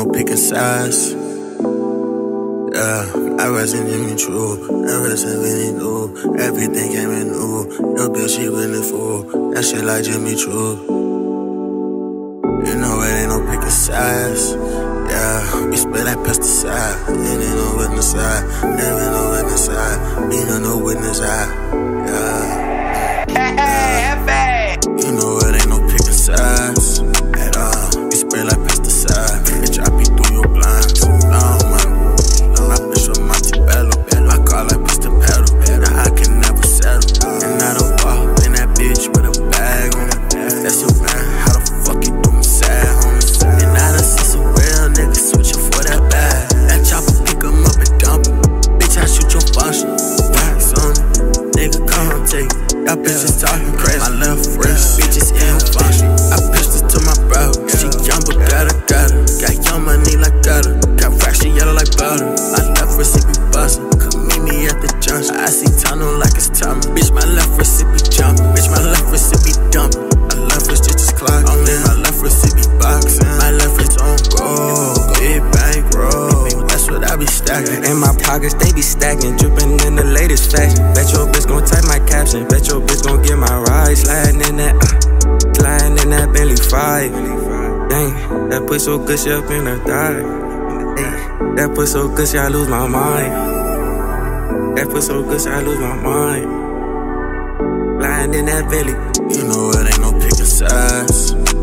no picking sides. Yeah, I wasn't even true. I wasn't really new. Everything came in new. Your bitch, she really fool. That shit like Jimmy Choo. You know it ain't no picking sides. Yeah, we spit that pesticide. Ain't no witness side. Never no witness side. Ain't no witness side. Yeah. Hey, you know it ain't no picking sides at all. We spray like pesticide. Bitch, I be through your blinds. My bitch from Montebello. I call that bitch the pedal. Now I can never settle. And I don't walk in that bitch with a bag on it. If that's your man, how the fuck you do me sad, homie? And I done see some real niggas switching for that bag. That chopper pick 'em up and dump 'em. Bitch, I shoot your function. Wax on me. Nigga, come take it. Y'all bitches talking crazy. My left wrist, bitches in function. I pitched it to my bro. She young but got her. Got young money like gutter. Got fraction yellow like butter. My left wrist it be bustin'. Come meet me at the junction. I see tunnel like it's tunnel. Bitch, my left wrist it be jumping. Bitch, my left wrist it be dumping. My left wrist just clocking. Only my left wrist it be boxing. My left wrist on gold. Big bankroll. That's what I be stacking. In my pockets, they be stacking. Drippin' in the latest fashion. Bet your bitch gon' type my caption. Bet your bitch gon' get my ride. Sliding in that Bentley 5. Dang, that push so good, she up in her thigh. Ay, that push so good, she I lose my mind. That push so good, she I lose my mind. Lying in that Bentley. You know it ain't no picking sides.